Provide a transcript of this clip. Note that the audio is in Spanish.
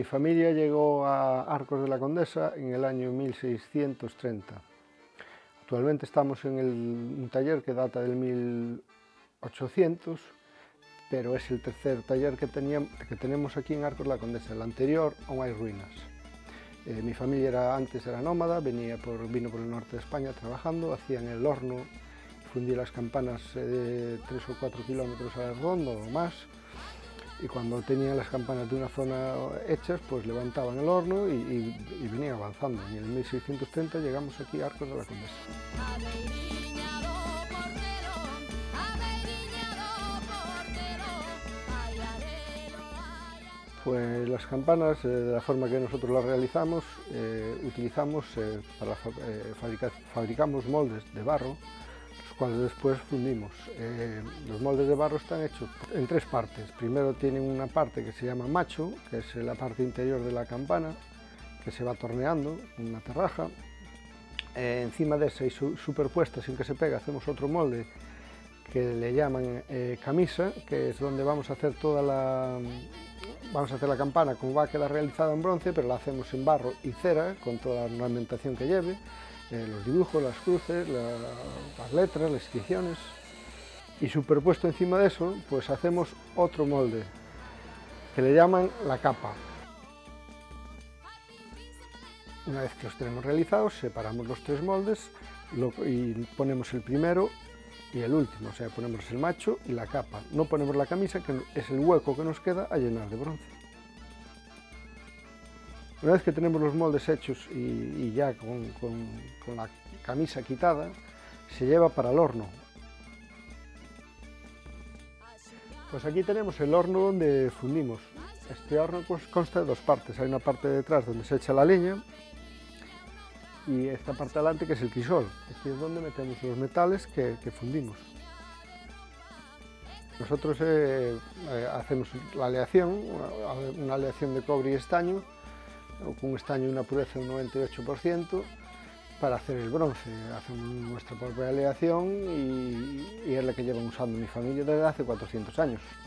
mi familia llegó a Arcos de la Condesa en el año 1630. Actualmente estamos en un taller que data del 1800, pero es el tercer taller que tenemos aquí en Arcos de la Condesa. El anterior aún hay ruinas. Mi familia antes era nómada, vino por el norte de España trabajando, hacían el horno, fundía las campanas de 3 o 4 kilómetros a la redonda o más, y cuando tenían las campanas de una zona hechas, pues levantaban el horno y venían avanzando. En el 1630 llegamos aquí a Arcos de la Condesa. Pues las campanas, de la forma que nosotros las realizamos, fabricamos moldes de barro, los cuales después fundimos. Los moldes de barro están hechos en 3 partes. Primero tienen una parte que se llama macho, que es la parte interior de la campana, que se va torneando con una terraja. Encima de esa y superpuesta, sin que se pegue, hacemos otro molde que le llaman camisa, que es donde vamos a hacer la campana, como va a quedar realizada en bronce, pero la hacemos en barro y cera, con toda la ornamentación que lleve, los dibujos, las cruces, las letras, las inscripciones. Y superpuesto encima de eso, pues hacemos otro molde, que le llaman la capa. Una vez que los tenemos realizados, separamos los 3 moldes y ponemos el primero y el último, o sea, ponemos el macho y la capa. No ponemos la camisa, que es el hueco que nos queda a llenar de bronce. Una vez que tenemos los moldes hechos y ya con la camisa quitada, se lleva para el horno. Pues aquí tenemos el horno donde fundimos. Este horno pues consta de 2 partes. Hay una parte detrás donde se echa la leña y esta parte delante, que es el crisol. Aquí es donde metemos los metales que fundimos. Nosotros hacemos la aleación, una aleación de cobre y estaño, con un estaño y una pureza de un 98%, para hacer el bronce. Hacemos nuestra propia aleación y es la que llevan usando mi familia desde hace 400 años.